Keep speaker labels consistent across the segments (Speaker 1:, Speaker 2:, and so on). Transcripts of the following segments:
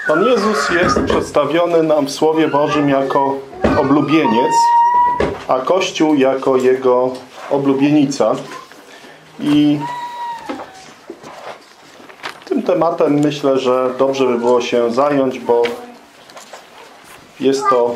Speaker 1: Pan Jezus jest przedstawiony nam w Słowie Bożym jako oblubieniec, a Kościół jako Jego oblubienica. I tym tematem myślę, że dobrze by było się zająć, bo jest to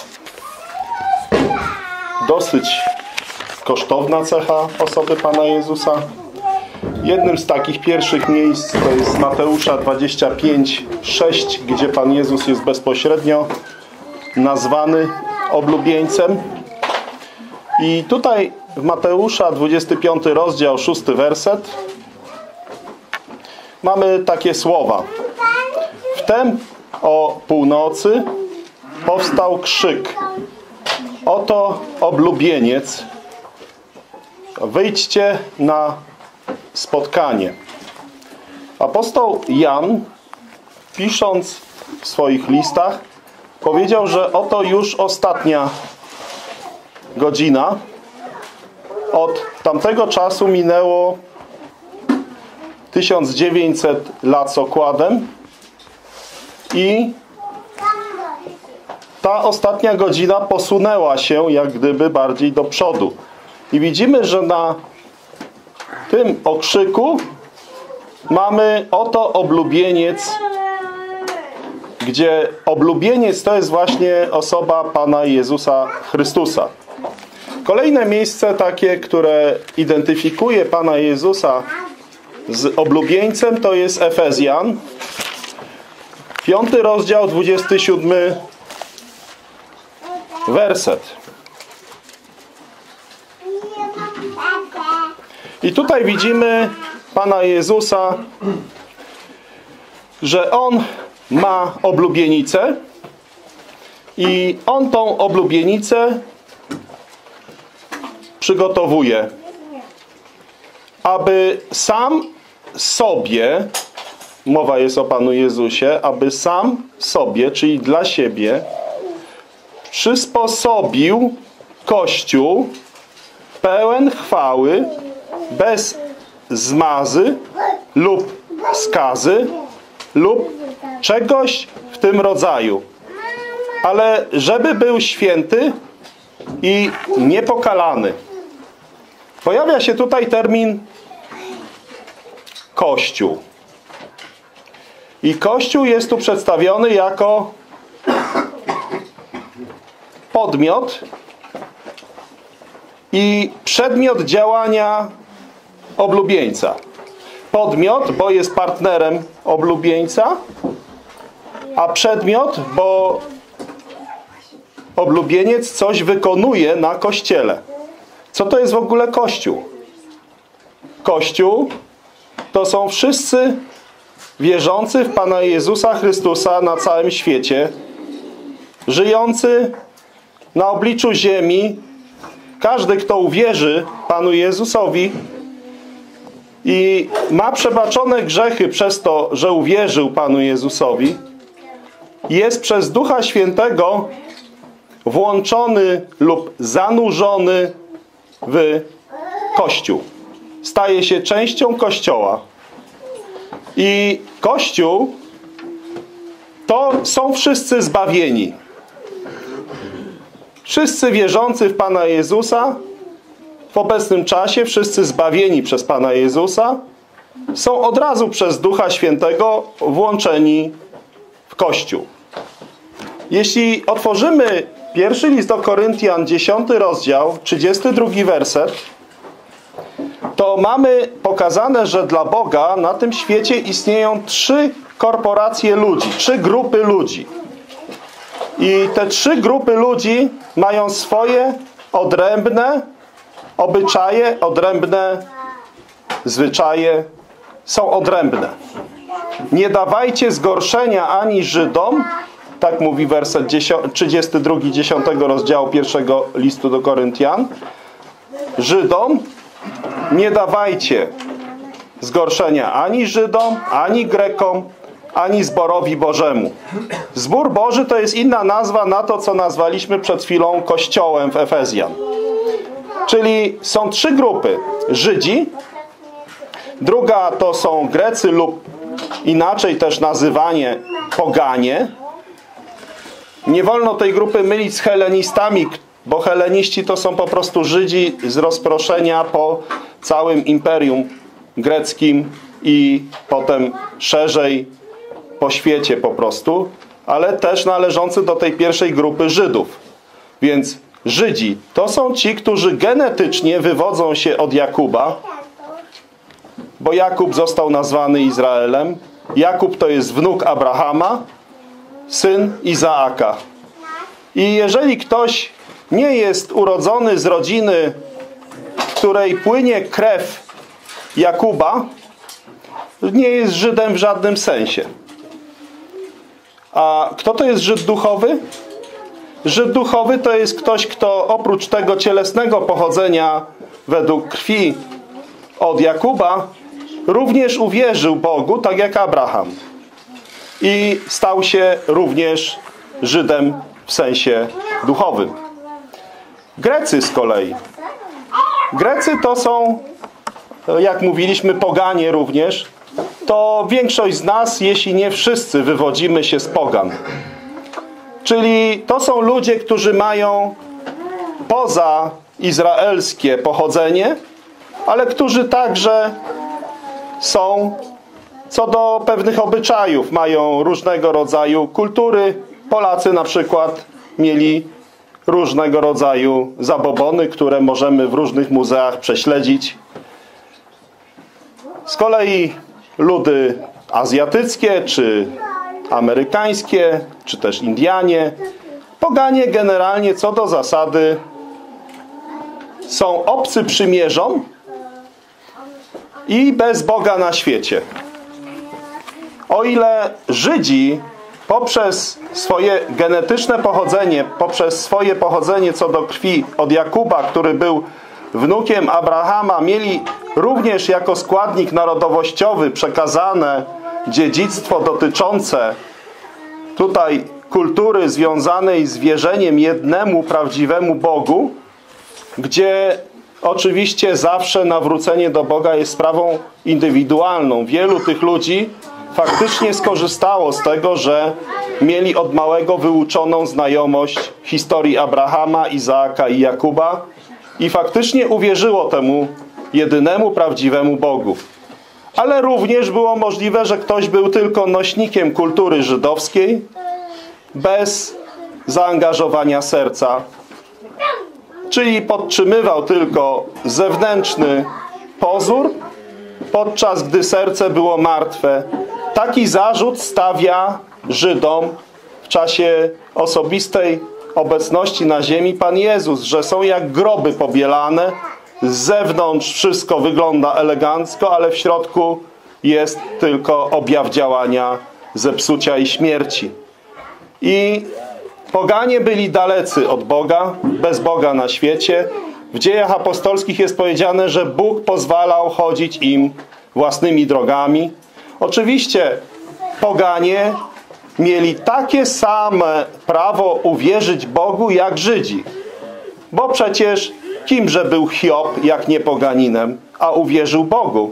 Speaker 1: dosyć kosztowna cecha osoby Pana Jezusa. Jednym z takich pierwszych miejsc to jest Mateusza 25:6, gdzie Pan Jezus jest bezpośrednio nazwany oblubieńcem. I tutaj w Mateusza 25 rozdział, 6 werset mamy takie słowa. Wtem o północy powstał krzyk. Oto oblubieniec. Wyjdźcie na spotkanie. Apostoł Jan, pisząc w swoich listach, powiedział, że oto już ostatnia godzina. Od tamtego czasu minęło 1900 lat z okładem i ta ostatnia godzina posunęła się jak gdyby bardziej do przodu. I widzimy, że na tym okrzyku mamy oto oblubieniec, gdzie oblubieniec to jest właśnie osoba Pana Jezusa Chrystusa. Kolejne miejsce takie, które identyfikuje Pana Jezusa z oblubieńcem, to jest Efezjan. 5 rozdział, 27 werset. I tutaj widzimy Pana Jezusa, że On ma oblubienicę i On tą oblubienicę przygotowuje, aby sam sobie, mowa jest o Panu Jezusie, aby sam sobie, czyli dla siebie, przysposobił Kościół pełen chwały, bez zmazy lub skazy lub czegoś w tym rodzaju. Ale żeby był święty i niepokalany. Pojawia się tutaj termin Kościół. I Kościół jest tu przedstawiony jako podmiot i przedmiot działania oblubieńca. Podmiot, bo jest partnerem oblubieńca, a przedmiot, bo oblubieniec coś wykonuje na Kościele. Co to jest w ogóle Kościół? Kościół to są wszyscy wierzący w Pana Jezusa Chrystusa na całym świecie, żyjący na obliczu ziemi. Każdy, kto uwierzy Panu Jezusowi i ma przebaczone grzechy przez to, że uwierzył Panu Jezusowi, jest przez Ducha Świętego włączony lub zanurzony w Kościół. Staje się częścią Kościoła. I Kościół to są wszyscy zbawieni. Wszyscy wierzący w Pana Jezusa w obecnym czasie, wszyscy zbawieni przez Pana Jezusa, są od razu przez Ducha Świętego włączeni w Kościół. Jeśli otworzymy pierwszy list do Koryntian, 10 rozdział, 32 werset, to mamy pokazane, że dla Boga na tym świecie istnieją 3 korporacje ludzi, 3 grupy ludzi. I te 3 grupy ludzi mają swoje odrębne obyczaje, odrębne zwyczaje, są odrębne. Nie dawajcie zgorszenia ani Żydom, tak mówi werset 32, 10 rozdziału pierwszego listu do Koryntian. Żydom nie dawajcie zgorszenia ani Żydom, ani Grekom, ani zborowi Bożemu. Zbór Boży to jest inna nazwa na to, co nazwaliśmy przed chwilą Kościołem w Efezjan. Czyli są 3 grupy. Żydzi, druga to są Grecy lub inaczej też nazywanie poganie. Nie wolno tej grupy mylić z helenistami, bo heleniści to są po prostu Żydzi z rozproszenia po całym Imperium Greckim i potem szerzej po świecie po prostu, ale też należący do tej pierwszej grupy Żydów. Więc Żydzi to są ci, którzy genetycznie wywodzą się od Jakuba, bo Jakub został nazwany Izraelem. Jakub to jest wnuk Abrahama, syn Izaaka. I jeżeli ktoś nie jest urodzony z rodziny, w której płynie krew Jakuba, nie jest Żydem w żadnym sensie. A kto to jest Żyd duchowy? Żyd duchowy to jest ktoś, kto oprócz tego cielesnego pochodzenia według krwi od Jakuba, również uwierzył Bogu, tak jak Abraham. I stał się również Żydem w sensie duchowym. Grecy z kolei. Grecy to są, jak mówiliśmy, poganie również. To większość z nas, jeśli nie wszyscy, wywodzimy się z pogan. Czyli to są ludzie, którzy mają poza izraelskie pochodzenie, ale którzy także są co do pewnych obyczajów, mają różnego rodzaju kultury. Polacy na przykład mieli różnego rodzaju zabobony, które możemy w różnych muzeach prześledzić. Z kolei ludy azjatyckie, czy amerykańskie, czy też Indianie, poganie generalnie co do zasady są obcy przymierzom i bez Boga na świecie. O ile Żydzi poprzez swoje genetyczne pochodzenie, poprzez swoje pochodzenie co do krwi od Jakuba, który był wnukiem Abrahama, mieli również jako składnik narodowościowy przekazane dziedzictwo dotyczące tutaj kultury związanej z wierzeniem jednemu prawdziwemu Bogu, gdzie oczywiście zawsze nawrócenie do Boga jest sprawą indywidualną. Wielu tych ludzi faktycznie skorzystało z tego, że mieli od małego wyuczoną znajomość historii Abrahama, Izaaka i Jakuba i faktycznie uwierzyło temu jedynemu prawdziwemu Bogu. Ale również było możliwe, że ktoś był tylko nośnikiem kultury żydowskiej bez zaangażowania serca, czyli podtrzymywał tylko zewnętrzny pozór, podczas gdy serce było martwe. Taki zarzut stawia Żydom w czasie osobistej obecności na ziemi Pan Jezus, że są jak groby pobielane, z zewnątrz wszystko wygląda elegancko, ale w środku jest tylko objaw działania zepsucia i śmierci. I poganie byli dalecy od Boga, bez Boga na świecie. W Dziejach Apostolskich jest powiedziane, że Bóg pozwalał chodzić im własnymi drogami. Oczywiście poganie mieli takie same prawo uwierzyć Bogu jak Żydzi. Bo przecież kimże był Hiob jak nie poganinem, a uwierzył Bogu?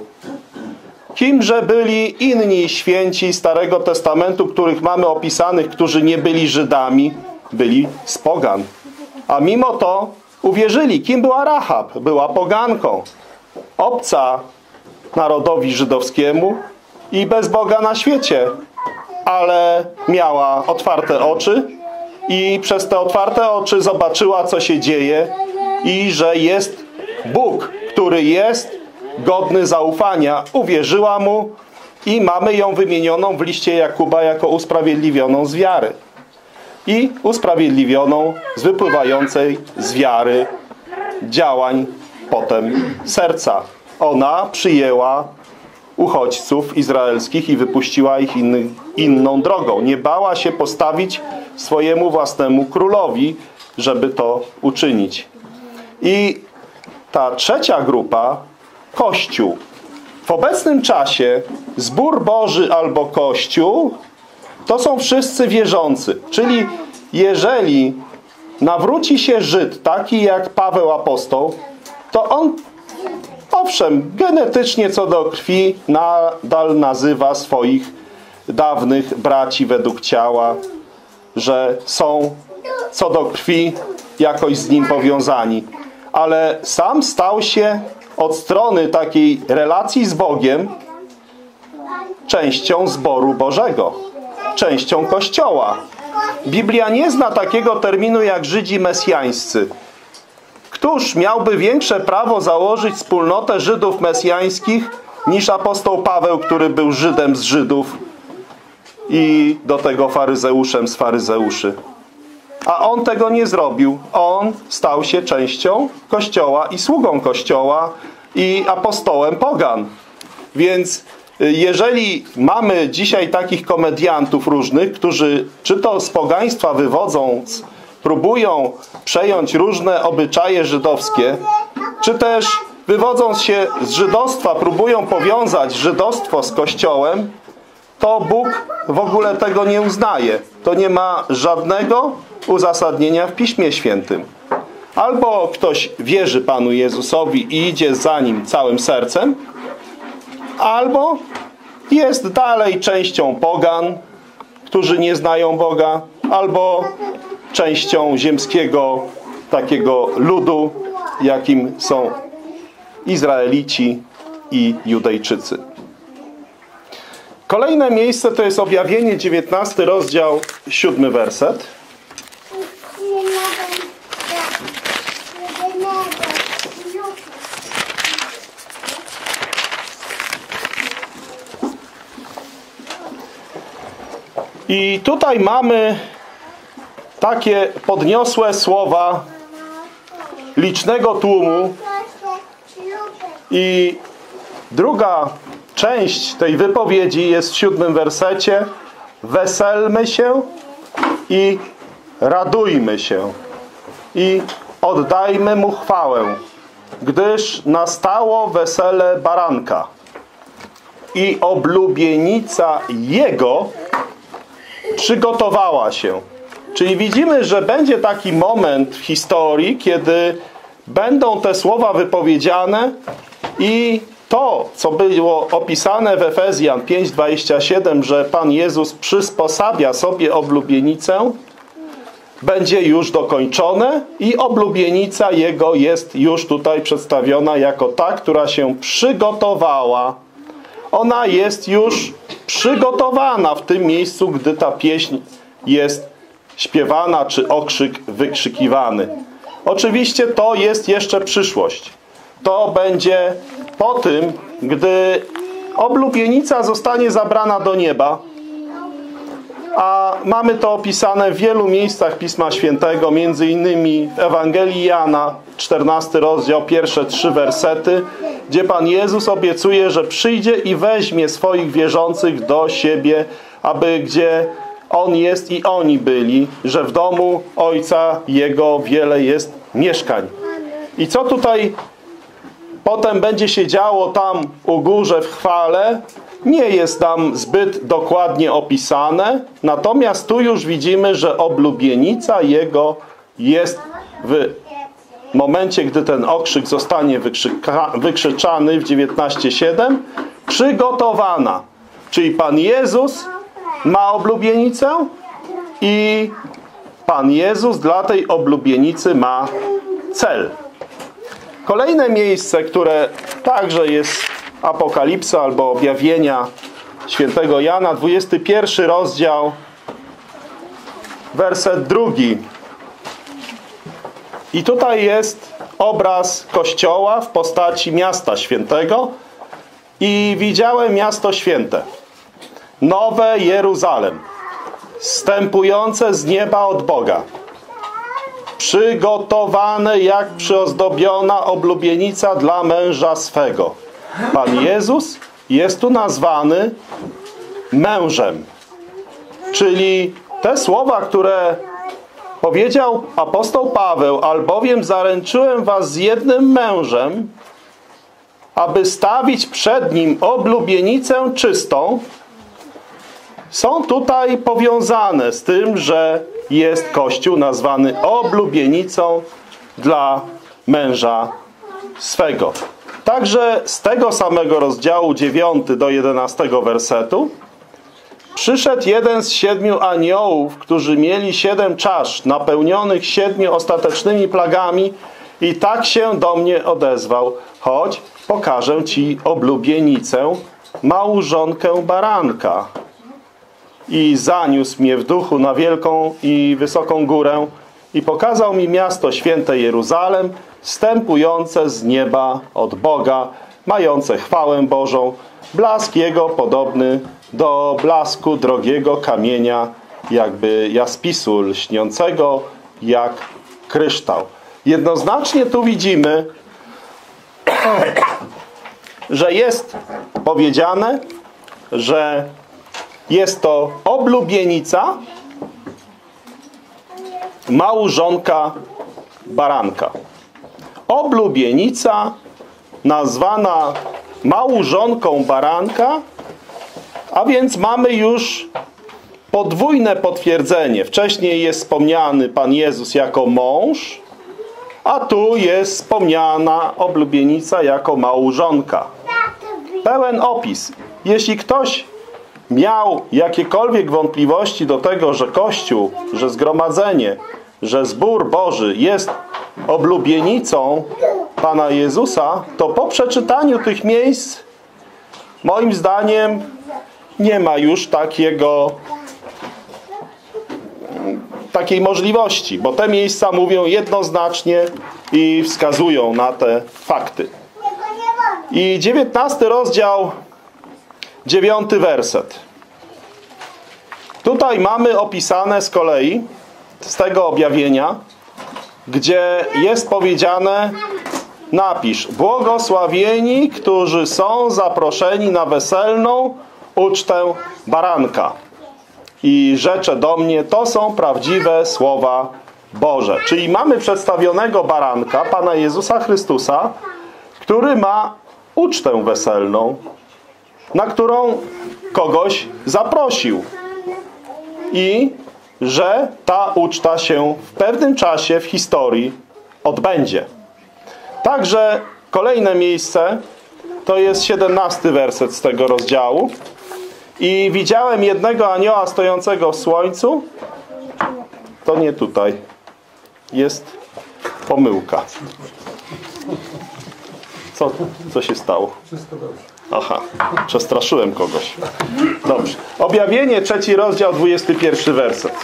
Speaker 1: Kimże byli inni święci Starego Testamentu, których mamy opisanych, którzy nie byli Żydami, byli z pogan. A mimo to uwierzyli. Kim była Rahab? Była poganką. Obca narodowi żydowskiemu i bez Boga na świecie. Ale miała otwarte oczy i przez te otwarte oczy zobaczyła, co się dzieje i że jest Bóg, który jest godny zaufania. Uwierzyła Mu i mamy ją wymienioną w liście Jakuba jako usprawiedliwioną z wiary. I usprawiedliwioną z wypływającej z wiary działań potem serca. Ona przyjęła uchodźców izraelskich i wypuściła ich inną drogą. Nie bała się postawić swojemu własnemu królowi, żeby to uczynić. I ta trzecia grupa, Kościół. W obecnym czasie zbór Boży albo Kościół to są wszyscy wierzący. Czyli jeżeli nawróci się Żyd taki jak Paweł apostoł, to on owszem, genetycznie co do krwi nadal nazywa swoich dawnych braci według ciała, że są co do krwi jakoś z nim powiązani. Ale sam stał się od strony takiej relacji z Bogiem częścią zboru Bożego, częścią Kościoła. Biblia nie zna takiego terminu jak Żydzi mesjańscy. Któż miałby większe prawo założyć wspólnotę Żydów mesjańskich niż apostoł Paweł, który był Żydem z Żydów i do tego faryzeuszem z faryzeuszy? A on tego nie zrobił. On stał się częścią Kościoła i sługą Kościoła i apostołem pogan. Więc jeżeli mamy dzisiaj takich komediantów różnych, którzy czy to z pogaństwa wywodząc próbują przejąć różne obyczaje żydowskie, czy też wywodząc się z żydostwa próbują powiązać żydostwo z Kościołem, to Bóg w ogóle tego nie uznaje. To nie ma żadnego uzasadnienia w Piśmie Świętym. Albo ktoś wierzy Panu Jezusowi i idzie za Nim całym sercem, albo jest dalej częścią pogan, którzy nie znają Boga, albo częścią ziemskiego takiego ludu, jakim są Izraelici i Judejczycy. Kolejne miejsce to jest Objawienie, 19 rozdział, 7 werset. I tutaj mamy takie podniosłe słowa licznego tłumu i druga część tej wypowiedzi jest w 7 wersecie. Weselmy się i radujmy się i oddajmy Mu chwałę, gdyż nastało wesele baranka i oblubienica Jego przygotowała się. Czyli widzimy, że będzie taki moment w historii, kiedy będą te słowa wypowiedziane i to, co było opisane w Efezjan 5:27, że Pan Jezus przysposabia sobie oblubienicę, będzie już dokończone i oblubienica Jego jest już tutaj przedstawiona jako ta, która się przygotowała. Ona jest już przygotowana w tym miejscu, gdy ta pieśń jest śpiewana, czy okrzyk wykrzykiwany. Oczywiście to jest jeszcze przyszłość. To będzie po tym, gdy oblubienica zostanie zabrana do nieba, a mamy to opisane w wielu miejscach Pisma Świętego, między innymi w Ewangelii Jana, 14 rozdział, pierwsze 3 wersety, gdzie Pan Jezus obiecuje, że przyjdzie i weźmie swoich wierzących do siebie, aby gdzie On jest i oni byli, że w domu Ojca Jego wiele jest mieszkań. I co tutaj potem będzie się działo tam u górze w chwale, nie jest tam zbyt dokładnie opisane, natomiast tu już widzimy, że oblubienica Jego jest w momencie, gdy ten okrzyk zostanie wykrzyczany w 19:7, przygotowana. Czyli Pan Jezus ma oblubienicę i Pan Jezus dla tej oblubienicy ma cel. Kolejne miejsce, które także jest Apokalipsa albo Objawienia świętego Jana, 21 rozdział, werset 2. I tutaj jest obraz Kościoła w postaci miasta świętego. I widziałem miasto święte, nowe Jeruzalem, zstępujące z nieba od Boga, przygotowane jak przyozdobiona oblubienica dla męża swego. Pan Jezus jest tu nazwany mężem. Czyli te słowa, które powiedział apostoł Paweł, albowiem zaręczyłem was z jednym mężem, aby stawić przed nim oblubienicę czystą, są tutaj powiązane z tym, że jest Kościół nazwany oblubienicą dla męża swego. Także z tego samego rozdziału 9 do 11 wersetu przyszedł jeden z 7 aniołów, którzy mieli 7 czasz napełnionych 7 ostatecznymi plagami i tak się do mnie odezwał: chodź, pokażę ci oblubienicę, małżonkę baranka. I zaniósł mnie w duchu na wielką i wysoką górę i pokazał mi miasto święte Jeruzalem, wstępujące z nieba od Boga, mające chwałę Bożą, blask jego podobny do blasku drogiego kamienia, jakby jaspisu, lśniącego jak kryształ. Jednoznacznie tu widzimy, że jest powiedziane, że jest to oblubienica, małżonka baranka. Oblubienica nazwana małżonką baranka, a więc mamy już podwójne potwierdzenie. Wcześniej jest wspomniany Pan Jezus jako mąż, a tu jest wspomniana oblubienica jako małżonka. Pełen opis. Jeśli ktoś miał jakiekolwiek wątpliwości do tego, że Kościół, że zgromadzenie, że zbór Boży jest oblubienicą Pana Jezusa, to po przeczytaniu tych miejsc moim zdaniem nie ma już takiej możliwości, bo te miejsca mówią jednoznacznie i wskazują na te fakty. I 19 rozdział, 9 werset. Tutaj mamy opisane z kolei z tego objawienia, gdzie jest powiedziane: napisz: błogosławieni, którzy są zaproszeni na weselną ucztę baranka. I rzecze do mnie, to są prawdziwe słowa Boże. Czyli mamy przedstawionego baranka, Pana Jezusa Chrystusa, który ma ucztę weselną, na którą kogoś zaprosił. I że ta uczta się w pewnym czasie w historii odbędzie. Także kolejne miejsce to jest 17 werset z tego rozdziału. I widziałem jednego anioła stojącego w słońcu. To nie tutaj. Jest pomyłka. Co się stało? Aha, przestraszyłem kogoś. Dobrze. Objawienie, 3 rozdział, 21 werset.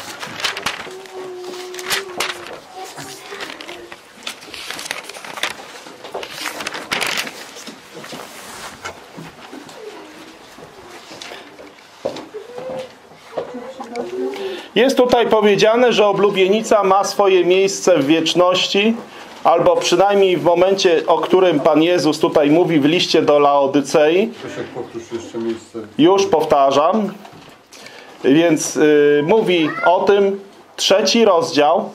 Speaker 1: Jest tutaj powiedziane, że oblubienica ma swoje miejsce w wieczności, albo przynajmniej w momencie, o którym Pan Jezus tutaj mówi w liście do Laodycei. Już powtarzam. Więc mówi o tym 3 rozdział,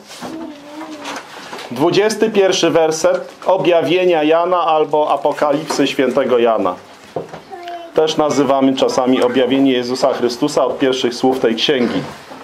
Speaker 1: 21 werset objawienia Jana albo Apokalipsy świętego Jana. Też nazywamy czasami objawienie Jezusa Chrystusa od pierwszych słów tej księgi.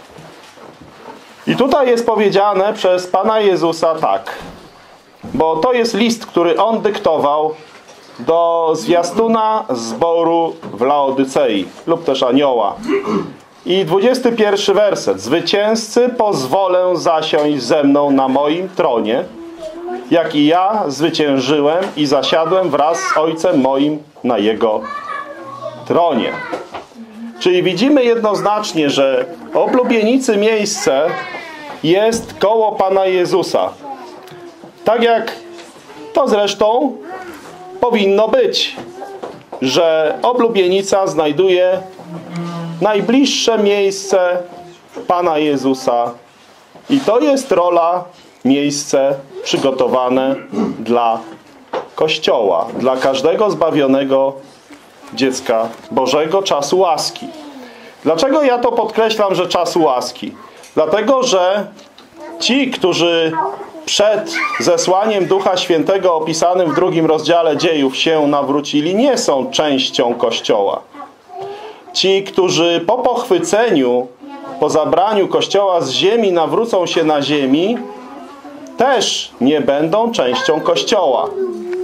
Speaker 1: I tutaj jest powiedziane przez Pana Jezusa tak, bo to jest list, który On dyktował do zwiastuna zboru w Laodycei lub też anioła. I 21 werset. Zwycięzcy pozwolę zasiąść ze mną na moim tronie, jak i ja zwyciężyłem i zasiadłem wraz z Ojcem moim na Jego tronie. Czyli widzimy jednoznacznie, że oblubienicy miejsce jest koło Pana Jezusa. Tak jak to zresztą powinno być, że oblubienica znajduje najbliższe miejsce Pana Jezusa i to jest rola, miejsce przygotowane dla Kościoła, dla każdego zbawionego dziecka Bożego, czasu łaski. Dlaczego ja to podkreślam, że czasu łaski? Dlatego, że ci, którzy przed zesłaniem Ducha Świętego opisanym w 2 rozdziale dziejów się nawrócili, nie są częścią Kościoła. Ci, którzy po pochwyceniu, po zabraniu Kościoła z ziemi nawrócą się na ziemi, też nie będą częścią Kościoła.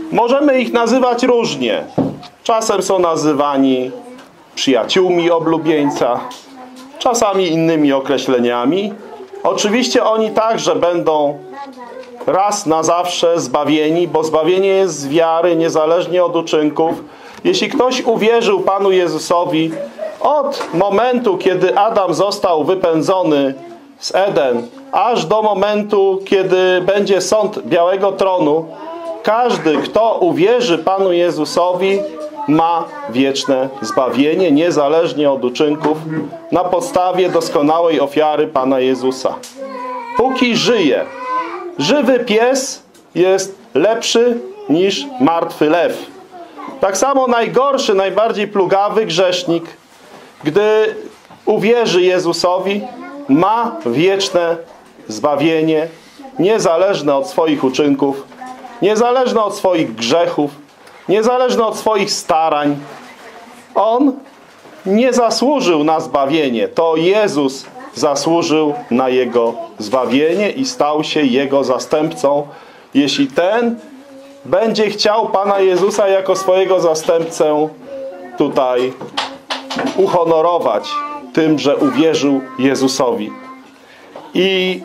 Speaker 1: Możemy ich nazywać różnie. Czasem są nazywani przyjaciółmi oblubieńca, czasami innymi określeniami. Oczywiście oni także będą raz na zawsze zbawieni, bo zbawienie jest z wiary, niezależnie od uczynków. Jeśli ktoś uwierzył Panu Jezusowi od momentu, kiedy Adam został wypędzony z Eden, aż do momentu, kiedy będzie sąd Białego Tronu, każdy, kto uwierzy Panu Jezusowi, ma wieczne zbawienie, niezależnie od uczynków, na podstawie doskonałej ofiary Pana Jezusa. Póki żyje, żywy pies jest lepszy niż martwy lew. Tak samo najgorszy, najbardziej plugawy grzesznik, gdy uwierzy Jezusowi, ma wieczne zbawienie, niezależne od swoich uczynków, niezależne od swoich grzechów, niezależne od swoich starań. On nie zasłużył na zbawienie. To Jezus zasłużył na jego zbawienie i stał się jego zastępcą. Jeśli ten będzie chciał Pana Jezusa jako swojego zastępcę tutaj uhonorować tym, że uwierzył Jezusowi. I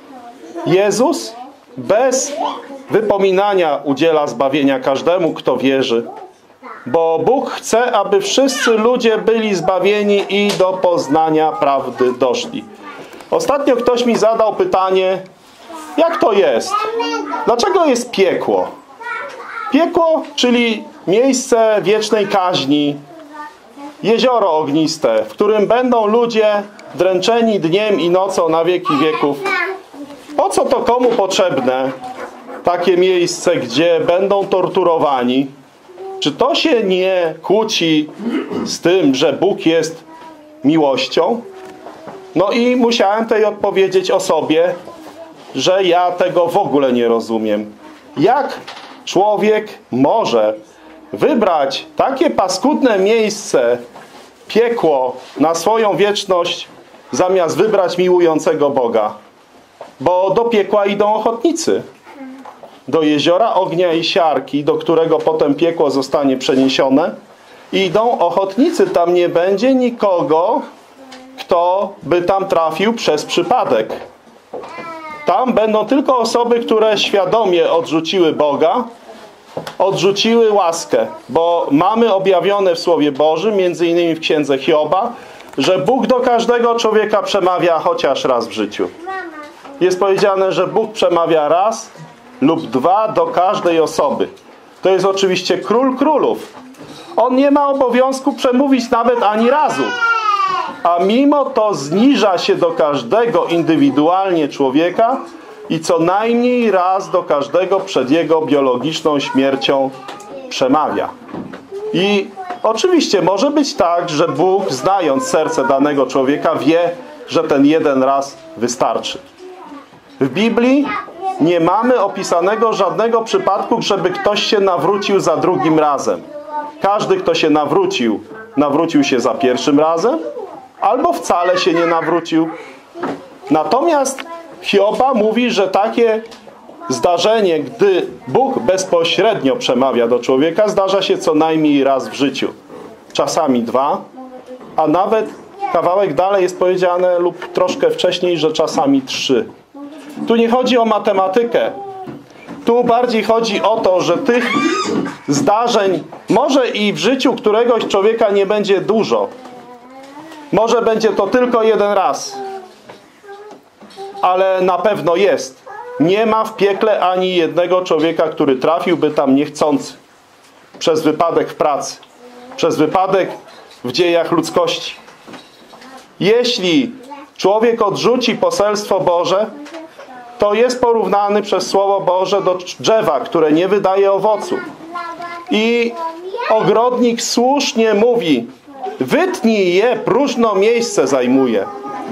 Speaker 1: Jezus bez wypominania udziela zbawienia każdemu, kto wierzy. Bo Bóg chce, aby wszyscy ludzie byli zbawieni i do poznania prawdy doszli. Ostatnio ktoś mi zadał pytanie, jak to jest? Dlaczego jest piekło? Piekło, czyli miejsce wiecznej kaźni, jezioro ogniste, w którym będą ludzie dręczeni dniem i nocą na wieki wieków. Po co to komu potrzebne? Takie miejsce, gdzie będą torturowani. Czy to się nie kłóci z tym, że Bóg jest miłością? No i musiałem tej odpowiedzieć o sobie, że ja tego w ogóle nie rozumiem. Jak człowiek może wybrać takie paskudne miejsce, piekło, na swoją wieczność, zamiast wybrać miłującego Boga? Bo do piekła idą ochotnicy. Do jeziora ognia i siarki, do którego potem piekło zostanie przeniesione, idą ochotnicy. Tam nie będzie nikogo, kto by tam trafił przez przypadek. Tam będą tylko osoby, które świadomie odrzuciły Boga, odrzuciły łaskę. Bo mamy objawione w Słowie Bożym, między innymi w Księdze Hioba, że Bóg do każdego człowieka przemawia chociaż raz w życiu. Jest powiedziane, że Bóg przemawia raz lub dwa do każdej osoby. To jest oczywiście Król Królów. On nie ma obowiązku przemówić nawet ani razu. A mimo to zniża się do każdego indywidualnie człowieka i co najmniej raz do każdego przed jego biologiczną śmiercią przemawia. I oczywiście może być tak, że Bóg, znając serce danego człowieka, wie, że ten jeden raz wystarczy. W Biblii nie mamy opisanego żadnego przypadku, żeby ktoś się nawrócił za drugim razem. Każdy, kto się nawrócił się za pierwszym razem, albo wcale się nie nawrócił. Natomiast Hioba mówi, że takie zdarzenie, gdy Bóg bezpośrednio przemawia do człowieka, zdarza się co najmniej raz w życiu. Czasami dwa, a nawet kawałek dalej jest powiedziane lub troszkę wcześniej, że czasami trzy. Tu nie chodzi o matematykę. Tu bardziej chodzi o to, że tych zdarzeń może i w życiu któregoś człowieka nie będzie dużo. Może będzie to tylko jeden raz. Ale na pewno jest. Nie ma w piekle ani jednego człowieka, który trafiłby tam niechcący. Przez wypadek w pracy. Przez wypadek w dziejach ludzkości. Jeśli człowiek odrzuci poselstwo Boże, to jest porównany przez Słowo Boże do drzewa, które nie wydaje owocu. I ogrodnik słusznie mówi, wytnij je, próżno miejsce zajmuje.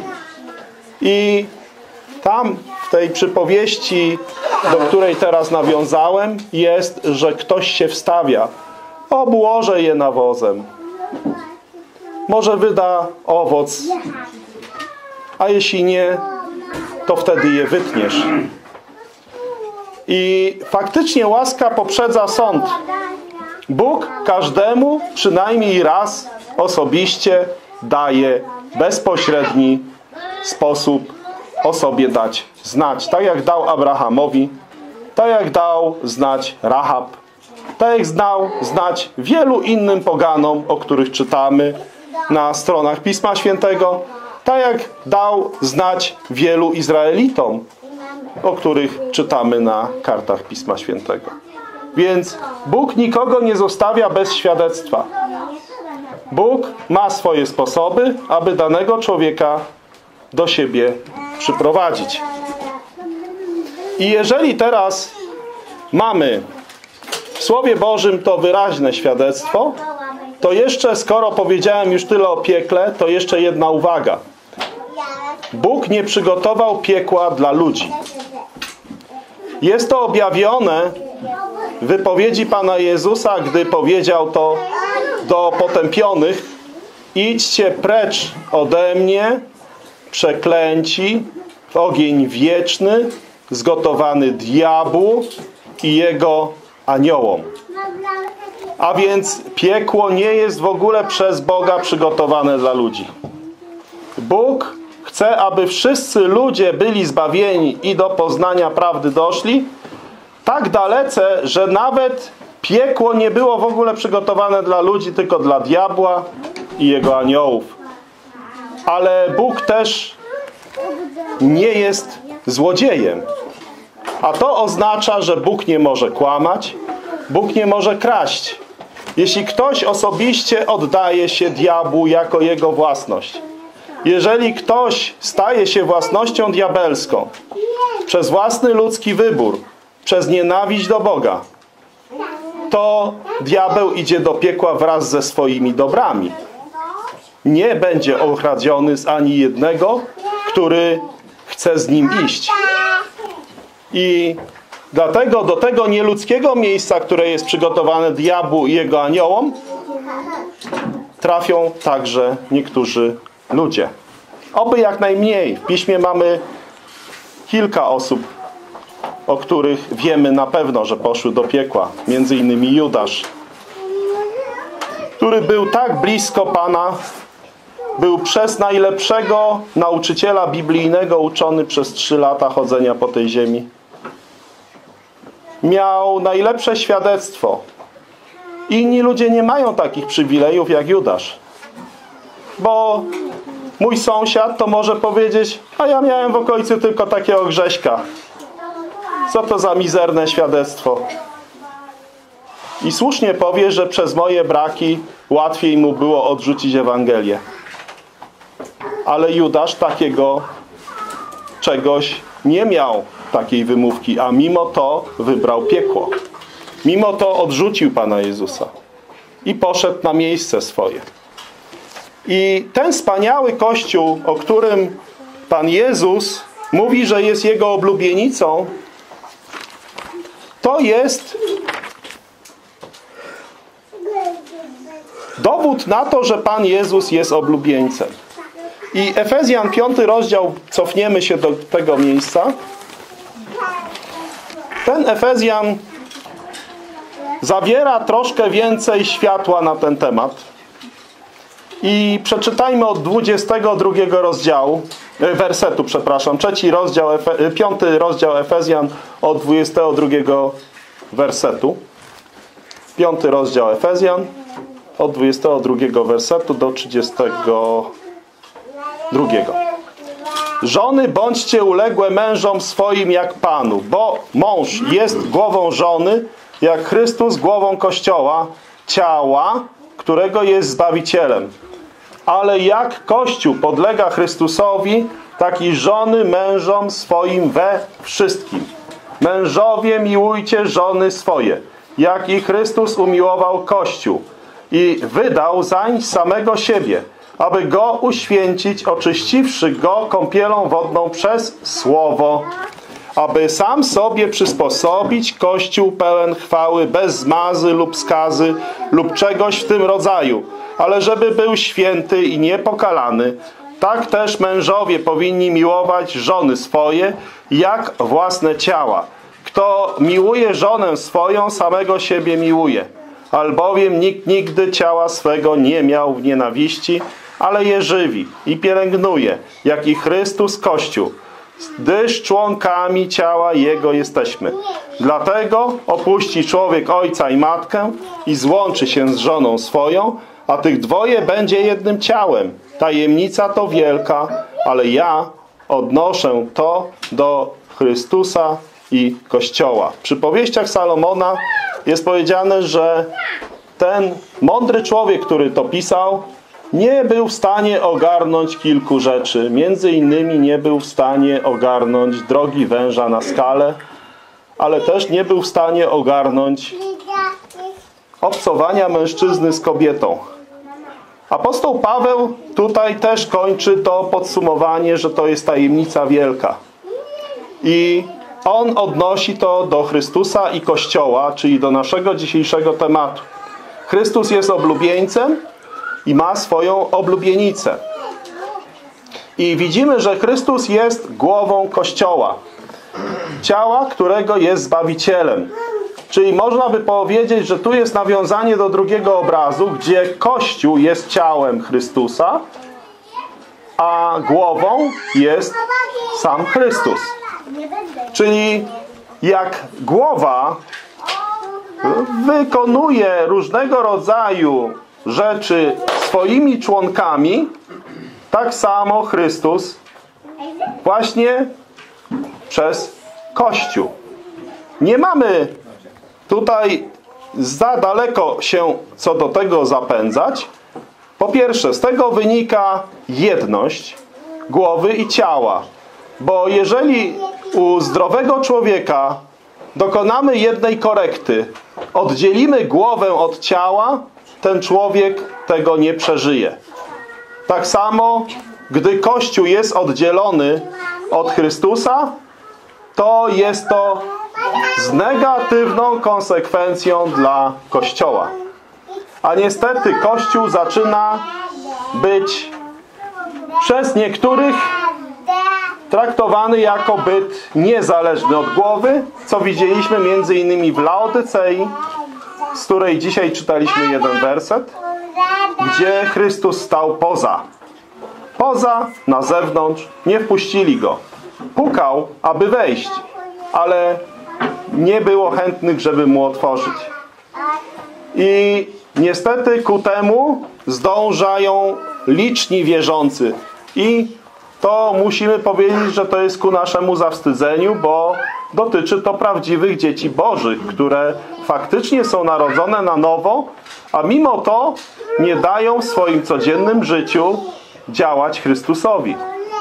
Speaker 1: I tam w tej przypowieści, do której teraz nawiązałem, jest, że ktoś się wstawia, obłożę je nawozem. Może wyda owoc, a jeśli nie, to wtedy je wytniesz. I faktycznie łaska poprzedza sąd. Bóg każdemu przynajmniej raz osobiście daje bezpośredni sposób o sobie dać znać. Tak jak dał Abrahamowi, tak jak dał znać Rahab, tak jak dał znać wielu innym poganom, o których czytamy na stronach Pisma Świętego, tak jak dał znać wielu Izraelitom, o których czytamy na kartach Pisma Świętego. Więc Bóg nikogo nie zostawia bez świadectwa. Bóg ma swoje sposoby, aby danego człowieka do siebie przyprowadzić. I jeżeli teraz mamy w Słowie Bożym to wyraźne świadectwo, to jeszcze, skoro powiedziałem już tyle o piekle, to jeszcze jedna uwaga. Bóg nie przygotował piekła dla ludzi. Jest to objawione w wypowiedzi Pana Jezusa, gdy powiedział to do potępionych: idźcie precz ode mnie, przeklęci, w ogień wieczny, zgotowany diabłu i jego aniołom. A więc piekło nie jest w ogóle przez Boga przygotowane dla ludzi. Bóg chce, aby wszyscy ludzie byli zbawieni i do poznania prawdy doszli, tak dalece, że nawet piekło nie było w ogóle przygotowane dla ludzi, tylko dla diabła i jego aniołów. Ale Bóg też nie jest złodziejem. A to oznacza, że Bóg nie może kłamać, Bóg nie może kraść. Jeśli ktoś osobiście oddaje się diabłu jako jego własność, jeżeli ktoś staje się własnością diabelską przez własny ludzki wybór, przez nienawiść do Boga, to diabeł idzie do piekła wraz ze swoimi dobrami. Nie będzie okradziony z ani jednego, który chce z nim iść. I dlatego do tego nieludzkiego miejsca, które jest przygotowane diabłu i jego aniołom, trafią także niektórzy ludzie. Oby jak najmniej. W Piśmie mamy kilka osób, o których wiemy na pewno, że poszły do piekła. Między innymi Judasz, który był tak blisko Pana, był przez najlepszego nauczyciela biblijnego uczony przez 3 lata chodzenia po tej ziemi. Miał najlepsze świadectwo. Inni ludzie nie mają takich przywilejów jak Judasz. Bo mój sąsiad to może powiedzieć: a ja miałem w okolicy tylko takiego Grześka. Co to za mizerne świadectwo? I słusznie powie, że przez moje braki łatwiej mu było odrzucić Ewangelię. Ale Judasz takiego czegoś nie miał, takiej wymówki, a mimo to wybrał piekło. Mimo to odrzucił Pana Jezusa i poszedł na miejsce swoje. I ten wspaniały Kościół, o którym Pan Jezus mówi, że jest Jego oblubienicą, to jest dowód na to, że Pan Jezus jest oblubieńcem. I Efezjan 5 rozdział, cofniemy się do tego miejsca. Ten Efezjan zawiera troszkę więcej światła na ten temat. I przeczytajmy od 22 rozdziału, wersetu, przepraszam, 5 rozdział Efezjan od 22 wersetu. 5 rozdział Efezjan od 22 wersetu do 32. Żony, bądźcie uległe mężom swoim jak Panu, bo mąż jest głową żony, jak Chrystus głową Kościoła, ciała, którego jest Zbawicielem. Ale jak Kościół podlega Chrystusowi, tak i żony mężom swoim we wszystkim. Mężowie, miłujcie żony swoje, jak i Chrystus umiłował Kościół i wydał zań samego siebie, aby go uświęcić, oczyściwszy go kąpielą wodną przez Słowo, aby sam sobie przysposobić Kościół pełen chwały, bez zmazy lub skazy lub czegoś w tym rodzaju, ale żeby był święty i niepokalany. Tak też mężowie powinni miłować żony swoje jak własne ciała. Kto miłuje żonę swoją, samego siebie miłuje. Albowiem nikt nigdy ciała swego nie miał w nienawiści, ale je żywi i pielęgnuje, jak i Chrystus Kościół, gdyż członkami ciała Jego jesteśmy. Dlatego opuści człowiek ojca i matkę i złączy się z żoną swoją, a tych dwoje będzie jednym ciałem. Tajemnica to wielka, ale ja odnoszę to do Chrystusa i Kościoła. W przypowieściach Salomona jest powiedziane, że ten mądry człowiek, który to pisał, nie był w stanie ogarnąć kilku rzeczy. Między innymi nie był w stanie ogarnąć drogi węża na skale, ale też nie był w stanie ogarnąć obcowania mężczyzny z kobietą. Apostoł Paweł tutaj też kończy to podsumowanie, że to jest tajemnica wielka. I on odnosi to do Chrystusa i Kościoła, czyli do naszego dzisiejszego tematu. Chrystus jest oblubieńcem i ma swoją oblubienicę. I widzimy, że Chrystus jest głową Kościoła. Ciała, którego jest Zbawicielem. Czyli można by powiedzieć, że tu jest nawiązanie do drugiego obrazu, gdzie Kościół jest ciałem Chrystusa, a głową jest sam Chrystus. Czyli jak głowa wykonuje różnego rodzaju rzeczy swoimi członkami, tak samo Chrystus właśnie przez Kościół. Nie mamy tutaj za daleko się co do tego zapędzać. Po pierwsze, z tego wynika jedność głowy i ciała. Bo jeżeli u zdrowego człowieka dokonamy jednej korekty, oddzielimy głowę od ciała, ten człowiek tego nie przeżyje. Tak samo, gdy Kościół jest oddzielony od Chrystusa, to jest to z negatywną konsekwencją dla Kościoła. A niestety Kościół zaczyna być przez niektórych traktowany jako byt niezależny od głowy, co widzieliśmy między innymi w Laodycei, z której dzisiaj czytaliśmy jeden werset, gdzie Chrystus stał poza, na zewnątrz, nie wpuścili Go. Pukał, aby wejść, ale nie było chętnych, żeby Mu otworzyć. I niestety ku temu zdążają liczni wierzący. I to musimy powiedzieć, że to jest ku naszemu zawstydzeniu, bo dotyczy to prawdziwych dzieci Bożych, które faktycznie są narodzone na nowo, a mimo to nie dają w swoim codziennym życiu działać Chrystusowi.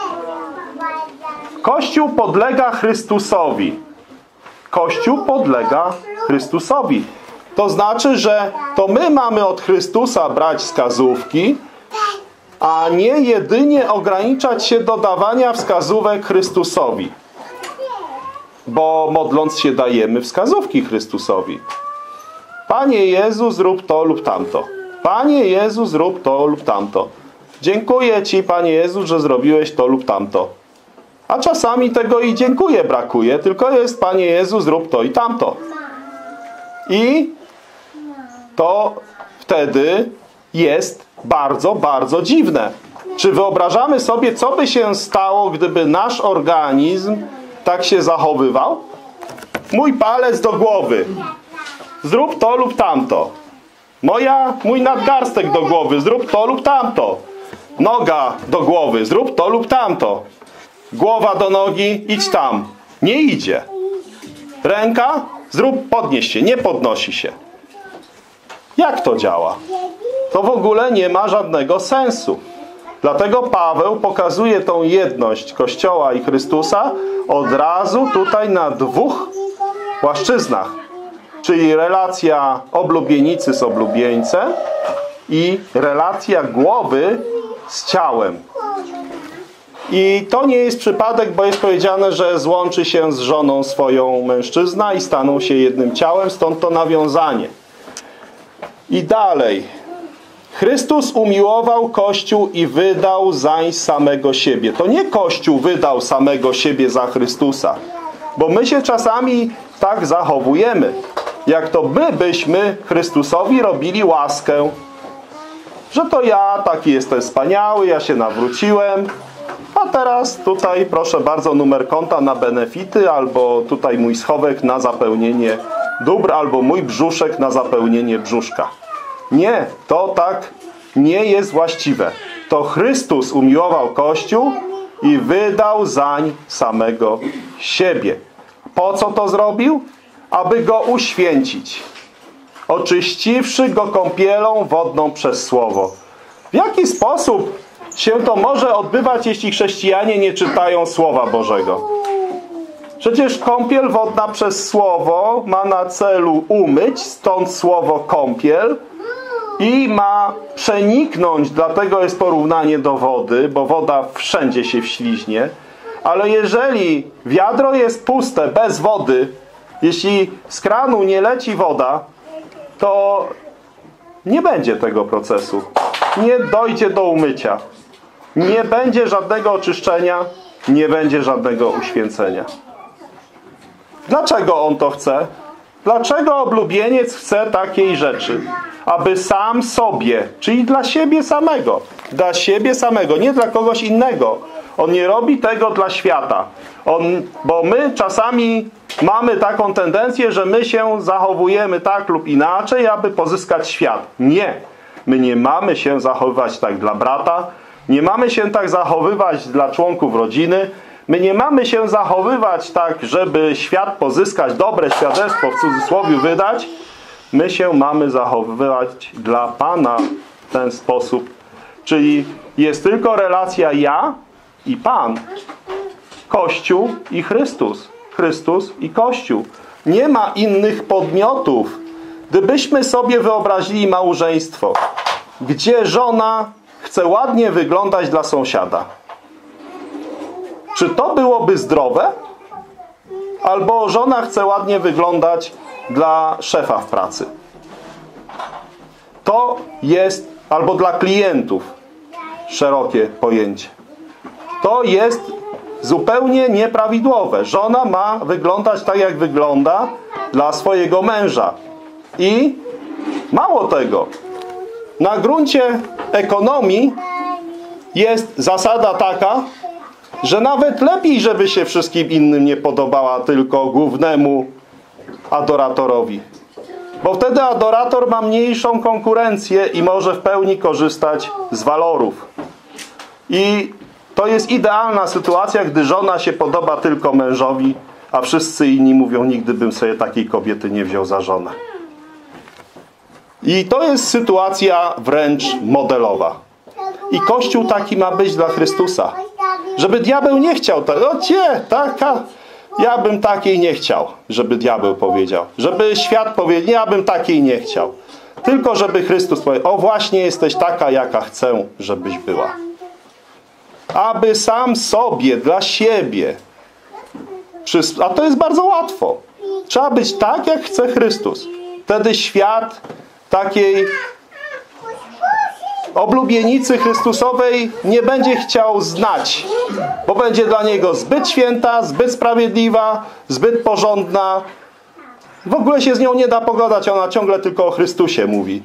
Speaker 1: Kościół podlega Chrystusowi. Kościół podlega Chrystusowi. To znaczy, że to my mamy od Chrystusa brać wskazówki, a nie jedynie ograniczać się do dawania wskazówek Chrystusowi. Bo modląc się dajemy wskazówki Chrystusowi. Panie Jezu, zrób to lub tamto. Panie Jezu, zrób to lub tamto. Dziękuję Ci, Panie Jezu, że zrobiłeś to lub tamto. A czasami tego i dziękuję brakuje, tylko jest Panie Jezu, zrób to i tamto. I to wtedy jest bardzo, bardzo dziwne. Czy wyobrażamy sobie, co by się stało, gdyby nasz organizm tak się zachowywał? Mój palec do głowy. Zrób to lub tamto. Mój nadgarstek do głowy. Zrób to lub tamto. Noga do głowy. Zrób to lub tamto. Głowa do nogi. Idź tam. Nie idzie. Ręka. Podnieś się. Nie podnosi się. Jak to działa? To w ogóle nie ma żadnego sensu. Dlatego Paweł pokazuje tą jedność Kościoła i Chrystusa od razu tutaj na dwóch płaszczyznach. Czyli relacja oblubienicy z oblubieńcem i relacja głowy z ciałem. I to nie jest przypadek, bo jest powiedziane, że złączy się z żoną swoją mężczyzna i staną się jednym ciałem, stąd to nawiązanie. I dalej. Chrystus umiłował Kościół i wydał zań samego siebie. To nie Kościół wydał samego siebie za Chrystusa. Bo my się czasami tak zachowujemy. Jak to my byśmy Chrystusowi robili łaskę. Że to ja taki jestem wspaniały, ja się nawróciłem, a teraz tutaj proszę bardzo numer konta na benefity, albo tutaj mój schowek na zapełnienie dóbr, albo mój brzuszek na zapełnienie brzuszka. Nie, to tak nie jest właściwe. To Chrystus umiłował Kościół i wydał zań samego siebie. Po co to zrobił? Aby go uświęcić, oczyściwszy go kąpielą wodną przez Słowo. W jaki sposób się to może odbywać, jeśli chrześcijanie nie czytają Słowa Bożego? Przecież kąpiel wodna przez Słowo ma na celu umyć, stąd słowo kąpiel, i ma przeniknąć, dlatego jest porównanie do wody, bo woda wszędzie się wśliźnie. Ale jeżeli wiadro jest puste, bez wody, jeśli z kranu nie leci woda, to nie będzie tego procesu. Nie dojdzie do umycia. Nie będzie żadnego oczyszczenia, nie będzie żadnego uświęcenia. Dlaczego on to chce? Dlaczego oblubieniec chce takiej rzeczy? Aby sam sobie, czyli dla siebie samego, nie dla kogoś innego. On nie robi tego dla świata. Bo my czasami mamy taką tendencję, że my się zachowujemy tak lub inaczej, aby pozyskać świat. Nie. My nie mamy się zachowywać tak dla brata, nie mamy się tak zachowywać dla członków rodziny, my nie mamy się zachowywać tak, żeby świat pozyskać, dobre świadectwo w cudzysłowie wydać. My się mamy zachowywać dla Pana w ten sposób. Czyli jest tylko relacja ja i Pan. Kościół i Chrystus. Chrystus i Kościół. Nie ma innych podmiotów. Gdybyśmy sobie wyobrazili małżeństwo, gdzie żona chce ładnie wyglądać dla sąsiada. Czy to byłoby zdrowe? Albo żona chce ładnie wyglądać dla szefa w pracy. To jest, albo dla klientów, szerokie pojęcie. To jest zupełnie nieprawidłowe. Żona ma wyglądać tak, jak wygląda dla swojego męża. I mało tego, na gruncie ekonomii jest zasada taka, że nawet lepiej, żeby się wszystkim innym nie podobała, tylko głównemu adoratorowi. Bo wtedy adorator ma mniejszą konkurencję i może w pełni korzystać z walorów. I to jest idealna sytuacja, gdy żona się podoba tylko mężowi, a wszyscy inni mówią, nigdy bym sobie takiej kobiety nie wziął za żonę. I to jest sytuacja wręcz modelowa. I Kościół taki ma być dla Chrystusa. Żeby diabeł nie chciał tego. Ja bym takiej nie chciał, żeby diabeł powiedział. Żeby świat powiedział, ja bym takiej nie chciał. Tylko żeby Chrystus powiedział, o właśnie jesteś taka, jaka chcę, żebyś była. Aby sam sobie, dla siebie. A to jest bardzo łatwo. Trzeba być tak, jak chce Chrystus. Wtedy świat takiej oblubienicy Chrystusowej nie będzie chciał znać, bo będzie dla niego zbyt święta, zbyt sprawiedliwa, zbyt porządna. W ogóle się z nią nie da pogadać, ona ciągle tylko o Chrystusie mówi.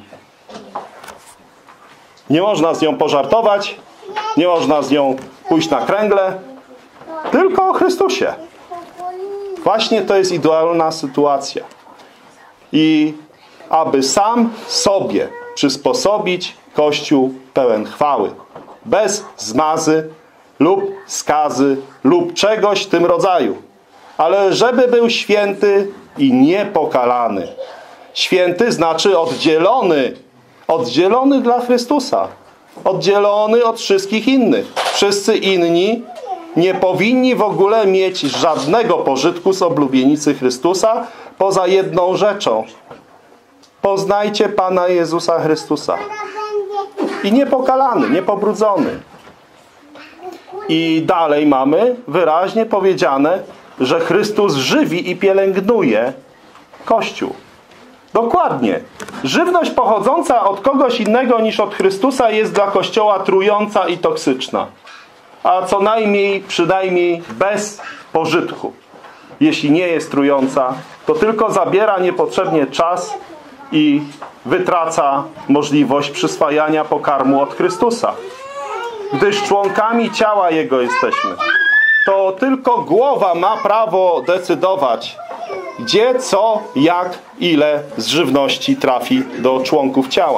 Speaker 1: Nie można z nią pożartować, nie można z nią pójść na kręgle, tylko o Chrystusie. Właśnie to jest idealna sytuacja. I aby sam sobie przysposobić Kościół pełen chwały. Bez zmazy lub skazy lub czegoś w tym rodzaju. Ale żeby był święty i niepokalany. Święty znaczy oddzielony. Oddzielony dla Chrystusa. Oddzielony od wszystkich innych. Wszyscy inni nie powinni w ogóle mieć żadnego pożytku z oblubienicy Chrystusa poza jedną rzeczą. Poznajcie Pana Jezusa Chrystusa. I niepokalany, niepobrudzony. I dalej mamy wyraźnie powiedziane, że Chrystus żywi i pielęgnuje Kościół. Dokładnie. Żywność pochodząca od kogoś innego niż od Chrystusa jest dla Kościoła trująca i toksyczna. A co najmniej, przynajmniej bez pożytku. jeśli nie jest trująca, to tylko zabiera niepotrzebnie czas i wytraca możliwość przyswajania pokarmu od Chrystusa. Gdyż członkami ciała Jego jesteśmy. To tylko głowa ma prawo decydować, gdzie, co, jak, ile z żywności trafi do członków ciała.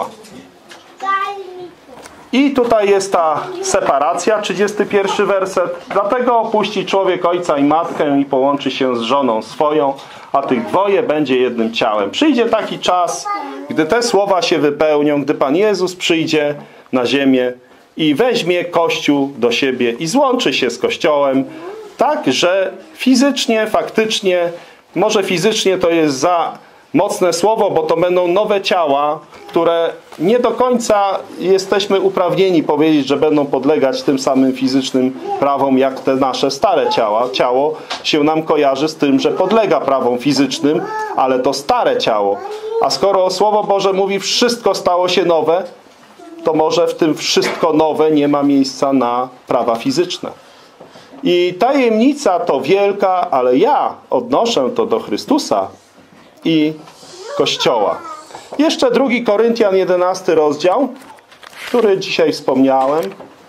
Speaker 1: I tutaj jest ta separacja, 31 werset. Dlatego opuści człowiek ojca i matkę i połączy się z żoną swoją, a tych dwoje będzie jednym ciałem. Przyjdzie taki czas, gdy te słowa się wypełnią, gdy Pan Jezus przyjdzie na ziemię i weźmie Kościół do siebie i złączy się z Kościołem, tak, że fizycznie, faktycznie, może fizycznie to jest za mocne słowo, bo to będą nowe ciała, które nie do końca jesteśmy uprawnieni powiedzieć, że będą podlegać tym samym fizycznym prawom, jak te nasze stare ciała. Ciało się nam kojarzy z tym, że podlega prawom fizycznym, ale to stare ciało. A skoro Słowo Boże mówi, wszystko stało się nowe, to może w tym wszystko nowe nie ma miejsca na prawa fizyczne. I tajemnica to wielka, ale ja odnoszę to do Chrystusa i Kościoła. Jeszcze 2 Koryntian 11 rozdział, który dzisiaj wspomniałem.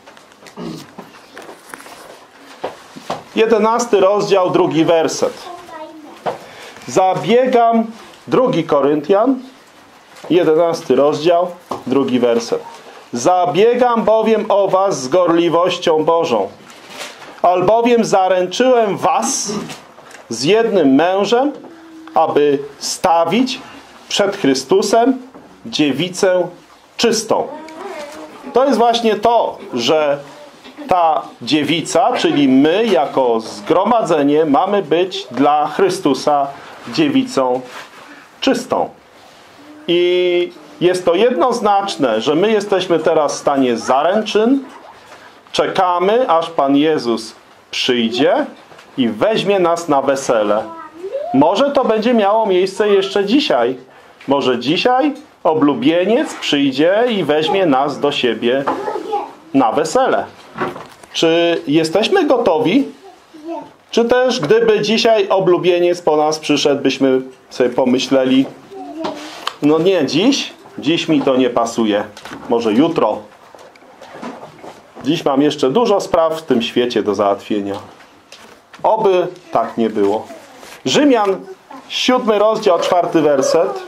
Speaker 1: 11 rozdział, 2 werset. Zabiegam, 2 Koryntian, 11 rozdział, 2 werset. Zabiegam bowiem o was z gorliwością Bożą, albowiem zaręczyłem was z jednym mężem, aby stawić przed Chrystusem dziewicę czystą. To jest właśnie to, że ta dziewica, czyli my jako zgromadzenie, mamy być dla Chrystusa dziewicą czystą. I jest to jednoznaczne, że my jesteśmy teraz w stanie zaręczyn, czekamy, aż Pan Jezus przyjdzie i weźmie nas na wesele. Może to będzie miało miejsce jeszcze dzisiaj. Może dzisiaj oblubieniec przyjdzie i weźmie nas do siebie na wesele. Czy jesteśmy gotowi? Czy też gdyby dzisiaj oblubieniec po nas przyszedł, byśmy sobie pomyśleli, no nie dziś mi to nie pasuje. Może jutro. Dziś mam jeszcze dużo spraw w tym świecie do załatwienia. Oby tak nie było. Rzymian, 7 rozdział, 4 werset.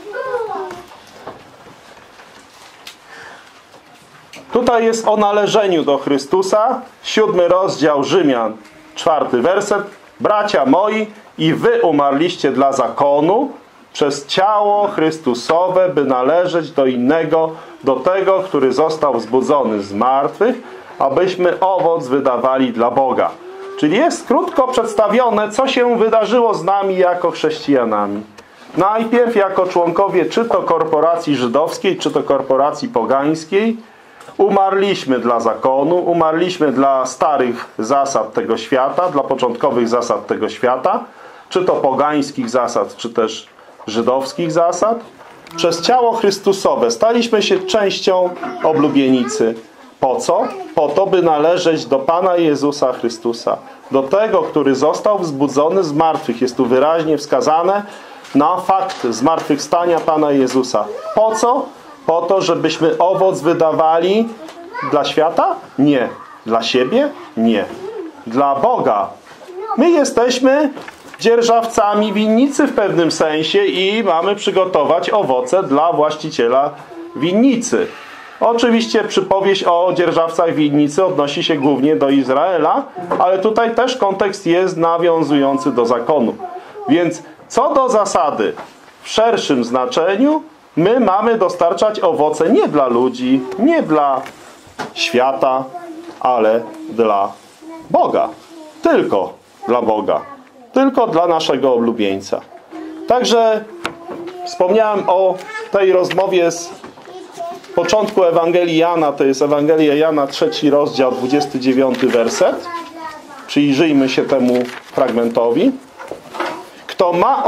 Speaker 1: Tutaj jest o należeniu do Chrystusa. 7 rozdział Rzymian, 4 werset. Bracia moi, i wy umarliście dla zakonu przez ciało Chrystusowe, by należeć do innego, do tego, który został wzbudzony z martwych, abyśmy owoc wydawali dla Boga. Czyli jest krótko przedstawione, co się wydarzyło z nami jako chrześcijanami. Najpierw jako członkowie czy to korporacji żydowskiej, czy to korporacji pogańskiej, umarliśmy dla zakonu, umarliśmy dla starych zasad tego świata, dla początkowych zasad tego świata, czy to pogańskich zasad, czy też żydowskich zasad. Przez ciało Chrystusowe staliśmy się częścią oblubienicy. Po co? Po to, by należeć do Pana Jezusa Chrystusa. Do tego, który został wzbudzony z martwych. Jest tu wyraźnie wskazane na fakt zmartwychwstania Pana Jezusa. Po co? Po to, żebyśmy owoc wydawali dla świata? Nie. Dla siebie? Nie. Dla Boga. My jesteśmy dzierżawcami winnicy w pewnym sensie i mamy przygotować owoce dla właściciela winnicy. Oczywiście przypowieść o dzierżawcach winnicy odnosi się głównie do Izraela, ale tutaj też kontekst jest nawiązujący do zakonu. Więc co do zasady, w szerszym znaczeniu, my mamy dostarczać owoce nie dla ludzi, nie dla świata, ale dla Boga. Tylko dla Boga. Tylko dla naszego oblubieńca. Także wspomniałem o tej rozmowie z początku Ewangelii Jana, to jest Ewangelia Jana, 3 rozdział, 29 werset. Przyjrzyjmy się temu fragmentowi. Kto ma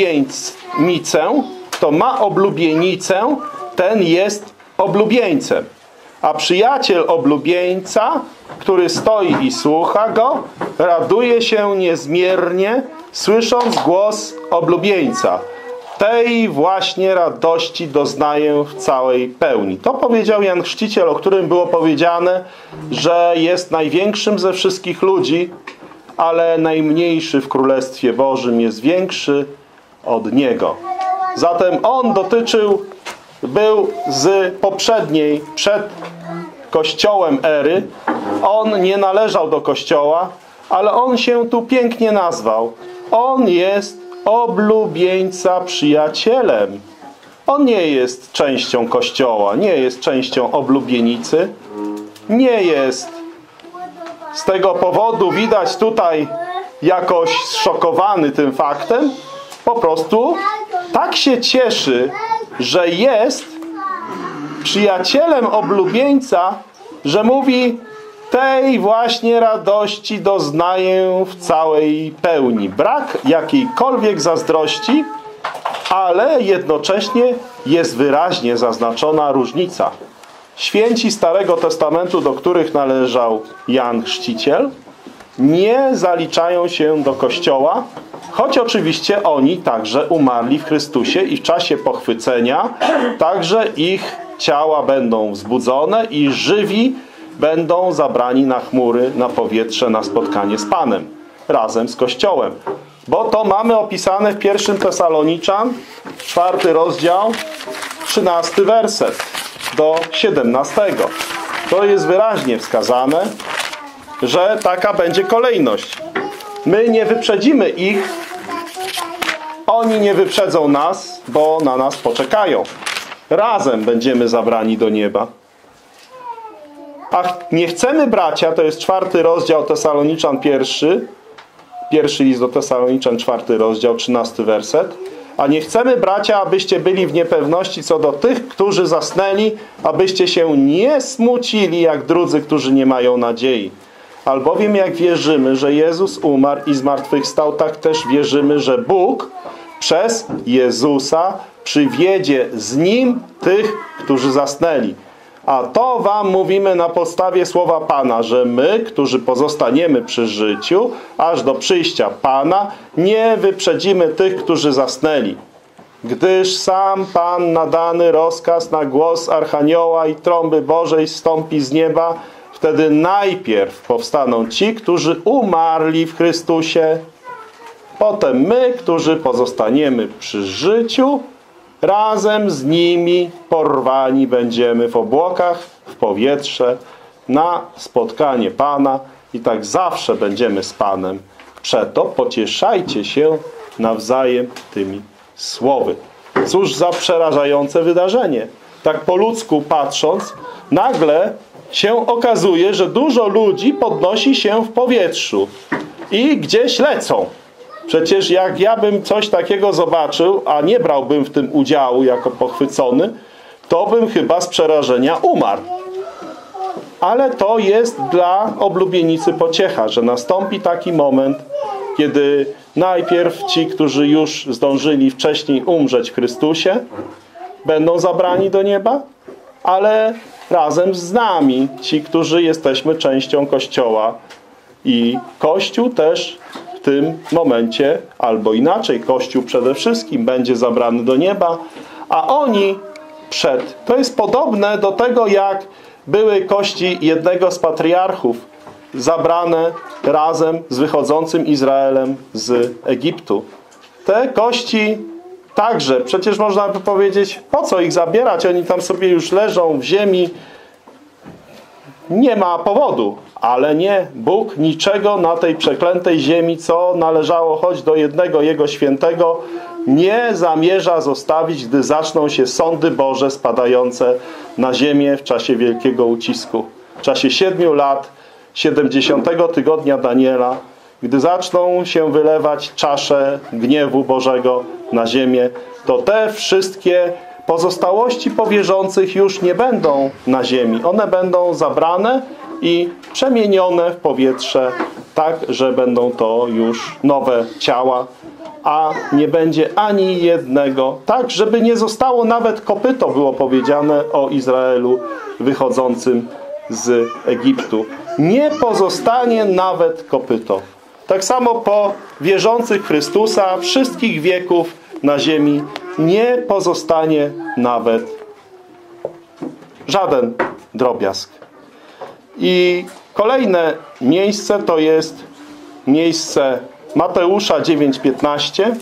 Speaker 1: oblubienicę, ten jest oblubieńcem. A przyjaciel oblubieńca, który stoi i słucha go, raduje się niezmiernie słysząc głos oblubieńca. Tej właśnie radości doznaję w całej pełni. To powiedział Jan Chrzciciel, o którym było powiedziane, że jest największym ze wszystkich ludzi, ale najmniejszy w Królestwie Bożym jest większy od Niego. Zatem on był z poprzedniej, przed Kościołem ery. On nie należał do Kościoła, ale on się tu pięknie nazwał. On jest oblubieńca przyjacielem. On nie jest częścią Kościoła, nie jest częścią oblubienicy. Nie jest. Z tego powodu widać tutaj jakoś zszokowany tym faktem. Po prostu tak się cieszy, że jest przyjacielem oblubieńca, że mówi: tej właśnie radości doznaję w całej pełni. Brak jakiejkolwiek zazdrości, ale jednocześnie jest wyraźnie zaznaczona różnica. Święci Starego Testamentu, do których należał Jan Chrzciciel, nie zaliczają się do Kościoła, choć oczywiście oni także umarli w Chrystusie i w czasie pochwycenia także ich ciała będą wzbudzone i żywi będą zabrani na chmury, na powietrze, na spotkanie z Panem, razem z Kościołem. Bo to mamy opisane w 1 Tesaloniczan, 4 rozdział, 13 werset do 17. To jest wyraźnie wskazane, że taka będzie kolejność. My nie wyprzedzimy ich, oni nie wyprzedzą nas, bo na nas poczekają. Razem będziemy zabrani do nieba. A nie chcemy, bracia, to jest 4 rozdział Tesaloniczan 1, pierwszy list do Tesaloniczan, 4 rozdział, 13 werset. A nie chcemy, bracia, abyście byli w niepewności co do tych, którzy zasnęli, abyście się nie smucili jak drudzy, którzy nie mają nadziei. Albowiem jak wierzymy, że Jezus umarł i zmartwychwstał, tak też wierzymy, że Bóg przez Jezusa przywiedzie z Nim tych, którzy zasnęli. A to wam mówimy na podstawie słowa Pana, że my, którzy pozostaniemy przy życiu, aż do przyjścia Pana, nie wyprzedzimy tych, którzy zasnęli. Gdyż sam Pan nadany rozkaz na głos Archanioła i trąby Bożej zstąpi z nieba, wtedy najpierw powstaną ci, którzy umarli w Chrystusie. Potem my, którzy pozostaniemy przy życiu, razem z nimi porwani będziemy w obłokach, w powietrze, na spotkanie Pana i tak zawsze będziemy z Panem. Przeto pocieszajcie się nawzajem tymi słowy. Cóż za przerażające wydarzenie. Tak po ludzku patrząc, nagle się okazuje, że dużo ludzi podnosi się w powietrzu i gdzieś lecą. Przecież jak ja bym coś takiego zobaczył, a nie brałbym w tym udziału jako pochwycony, to bym chyba z przerażenia umarł. Ale to jest dla oblubienicy pociecha, że nastąpi taki moment, kiedy najpierw ci, którzy już zdążyli wcześniej umrzeć w Chrystusie, będą zabrani do nieba, ale razem z nami, ci, którzy jesteśmy częścią Kościoła. I Kościół też w tym momencie, albo inaczej, Kościół przede wszystkim będzie zabrany do nieba, a oni przed. To jest podobne do tego, jak były kości jednego z patriarchów zabrane razem z wychodzącym Izraelem z Egiptu. Te kości także, przecież można by powiedzieć, po co ich zabierać? Oni tam sobie już leżą w ziemi. Nie ma powodu. Ale nie, Bóg niczego na tej przeklętej ziemi, co należało choć do jednego Jego świętego, nie zamierza zostawić, gdy zaczną się sądy Boże spadające na ziemię w czasie wielkiego ucisku. W czasie 7 lat, 70 tygodnia Daniela, gdy zaczną się wylewać czasze gniewu Bożego na ziemię, to te wszystkie pozostałości powierzących już nie będą na ziemi. One będą zabrane i przemienione w powietrze, tak, że będą to już nowe ciała, a nie będzie ani jednego, tak, żeby nie zostało nawet kopyto, było powiedziane o Izraelu wychodzącym z Egiptu. Nie pozostanie nawet kopyto. tak samo po wierzących w Chrystusa wszystkich wieków na ziemi nie pozostanie nawet żaden drobiazg. I kolejne miejsce to jest miejsce Mateusza 9:15.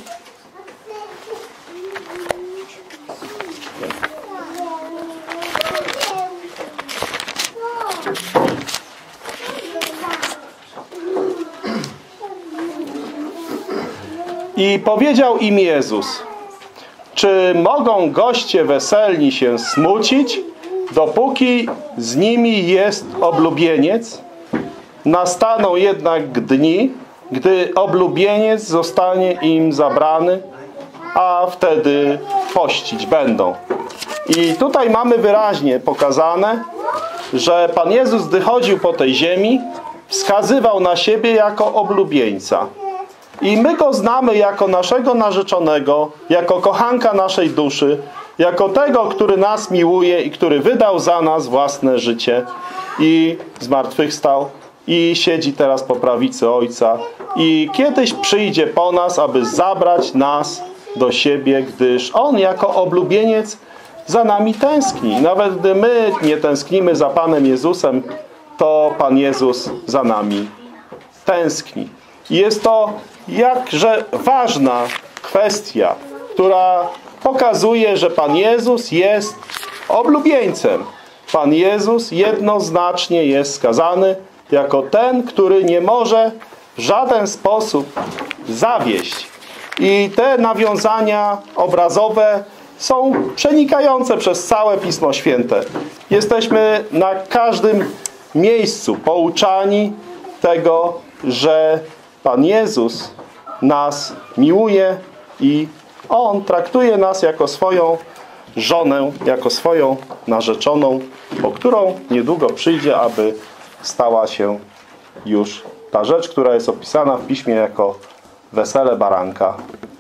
Speaker 1: I powiedział im Jezus: czy mogą goście weselni się smucić, dopóki z nimi jest oblubieniec? Nastaną jednak dni, gdy oblubieniec zostanie im zabrany, a wtedy pościć będą. I tutaj mamy wyraźnie pokazane, że Pan Jezus, gdy chodził po tej ziemi, wskazywał na siebie jako oblubieńca. I my Go znamy jako naszego narzeczonego, jako kochanka naszej duszy, jako tego, który nas miłuje i który wydał za nas własne życie i zmartwychwstał i siedzi teraz po prawicy Ojca i kiedyś przyjdzie po nas, aby zabrać nas do siebie, gdyż On jako oblubieniec za nami tęskni. Nawet gdy my nie tęsknimy za Panem Jezusem, to Pan Jezus za nami tęskni. I jest to jakże ważna kwestia, która pokazuje, że Pan Jezus jest oblubieńcem. Pan Jezus jednoznacznie jest skazany jako ten, który nie może w żaden sposób zawieść. I te nawiązania obrazowe są przenikające przez całe Pismo Święte. Jesteśmy na każdym miejscu pouczani tego, że Pan Jezus nas miłuje i On traktuje nas jako swoją żonę, jako swoją narzeczoną, po którą niedługo przyjdzie, aby stała się już ta rzecz, która jest opisana w Piśmie jako wesele baranka.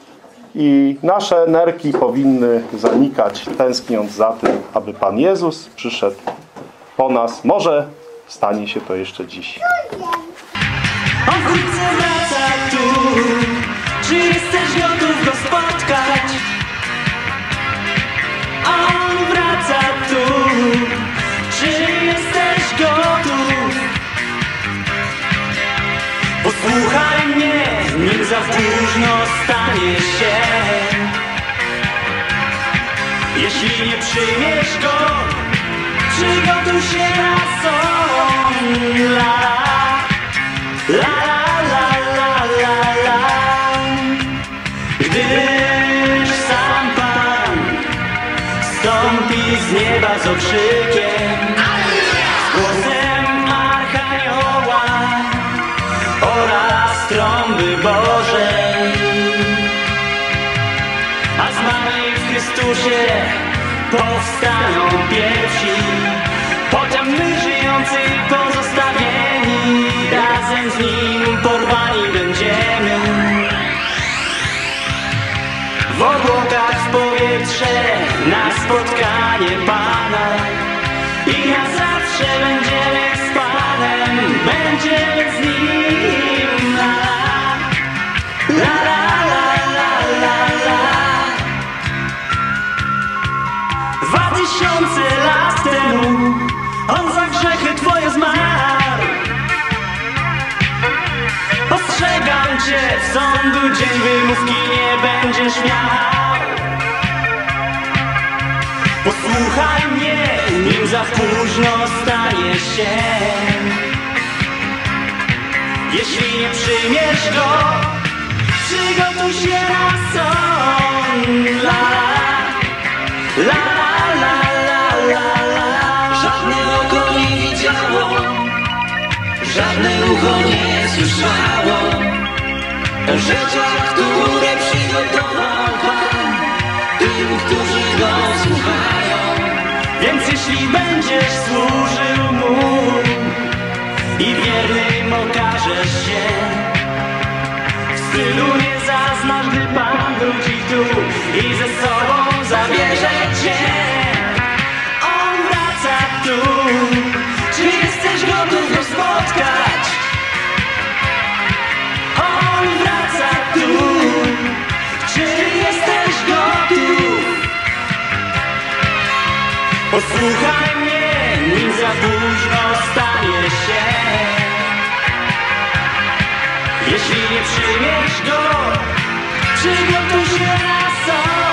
Speaker 1: I nasze nerki powinny zanikać, tęskniąc za tym, aby Pan Jezus przyszedł po nas. Może stanie się to jeszcze dziś.
Speaker 2: On wkrótce wraca tu. Czy jesteś gotów Go spotkać? On wraca tu. Czy jesteś gotów? Posłuchaj mnie, nim za późno stanie się. Jeśli nie przyjmiesz Go, przygotuj się na son. La la la la la, gdyż sam Pan stąpi z nieba z okrzykiem, z głosem Archanioła oraz trąby Bożej. A zmarli w Chrystusie powstaną pierwsi, potem my żyjący pozostawieni razem z Nim porwani będziemy. W obłokach w powietrze na spotkanie Pana i na zawsze będziemy z Panem, będziemy z Nim. La la la la la la. 2000 lat temu On za grzechy Twoje zmarł. Ostrzegam Cię, w sądu dzień wymówki nie będziesz miał. Posłuchaj mnie, nim za późno stanie się. Jeśli nie przyjmiesz Go, przygotuj się na son. La la la la la la.
Speaker 3: Żadne oko nie widziało, żadne ucho nie słyszało o rzeczach, które przygotował Pan tym, którzy Go słuchają.
Speaker 2: Więc jeśli będziesz służył Mu i wiernym okażesz się, wstydu nie zaznasz, gdy Pan wróci tu i ze sobą zabierze Cię. On wraca tu. Czy jesteś gotów Go spotkać? Posłuchaj mnie, nim za późno stanie się. Jeśli nie przyjmiesz go, przygotuj się na sąd.